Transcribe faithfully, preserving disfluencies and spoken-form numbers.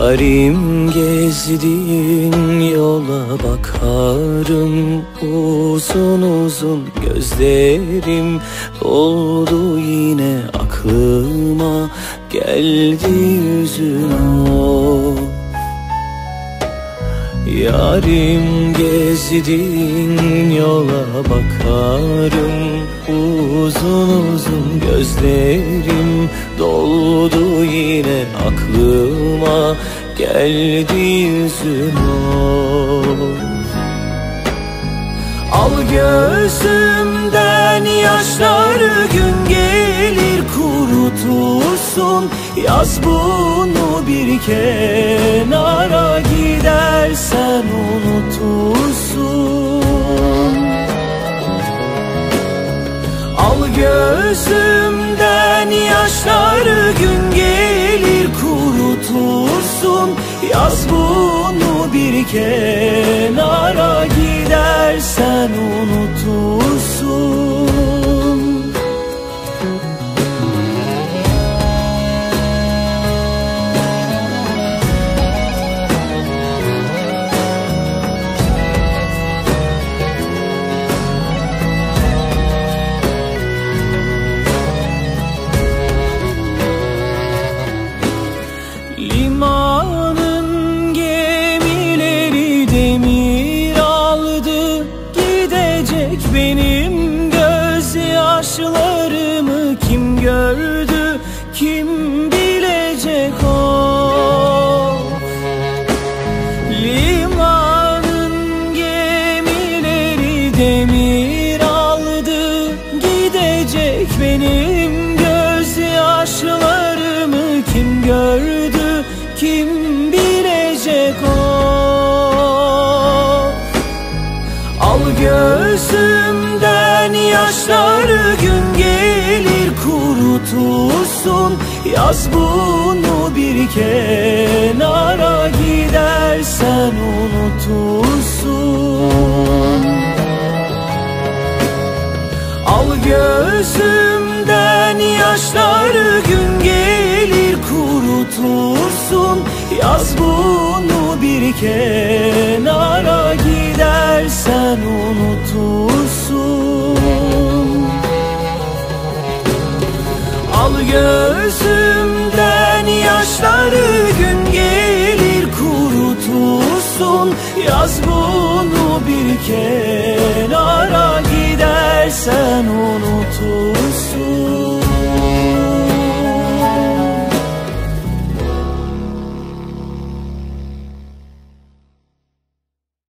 Yarim gezdiğin yola bakarım, uzun uzun gözlerim doldu yine aklıma, geldi yüzün o. Yarim gezdiğin yola bakarım, uzun uzun gözlerim doldu yine aklıma, geldi yüzün o. Al gözümden yaşları, gün gelir kurutursun. Yaz bunu bir kenara, gidersen unutursun. Al gözümden yaşları, gün gelir kurutursun. Yaz bunu bir kenara, gidersen unutursun. Limanın gemileri demir aldı, gidecek benim gözyaşlarımı kim gördü, kim bilecek o. Limanın gemileri demir aldı, gidecek benim gözyaşlarımı kim gördü, kim bilecek o. Al gözümden yaşları, gün gelir kurutursun. Yaz bunu bir kenara, gidersen unutursun. Al gözümden yaşları, gün gelir kurutursun. Yaz bunu bir kenara, gidersen unutursun. Al gözümden yaşları, gün gelir kurutursun. Yaz bunu bir kenara, gidersen unutursun.